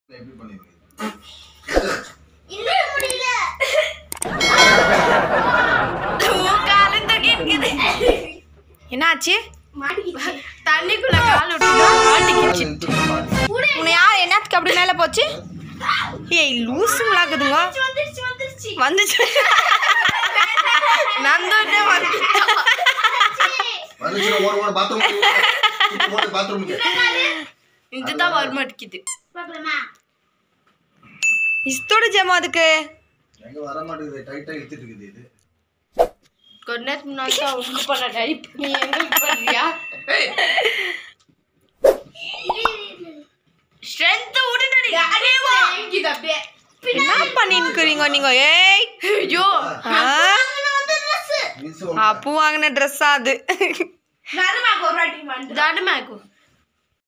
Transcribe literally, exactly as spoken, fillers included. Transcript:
எப்படி பண்ணிருக்கீங்க? இல்ல முடியல. கால் தூக்கிக்குது. என்னாச்சு? மாட்டிக்கிச்சு. தண்ணிக்குள்ள கால் விட்டுனா மாட்டிக்கிச்சு. உன்னை யார் என்னத்துக்கு அப்படி மேல போச்சு? ஏய் லூசுங்களாக்குதுங்க. வந்துருச்சு வந்துருச்சு. வந்துச்சு. நந்தோனே வந்துச்சு. வந்துச்சு ஓட ஓட பாத்ரூம் போடு பாத்ரூம்க்கு. இதுதான் வர மாட்டேங்குது. பார்க்கலாமா? இஸ்தோட ஜமா அதுக்கு. எங்க வர மாட்டேங்குது டைட்டா இழுத்துட்டு இருக்குது இது. கொன்னஸ் முன்னாடி அவங்க பண்ண டைப் நீ எங்க பண்றியா? ஸ்ட்ரெngth உடனடி. அடே வா. இங்க அப்படியே. என்ன பண்ணின்னுக்கறீங்க நீங்க? ஏய் ஐயோ. அப்போ வாங்குன Dress அது. நடுமாக்கு ஒரு வாட்டி வந்து. நடுமாக்கு.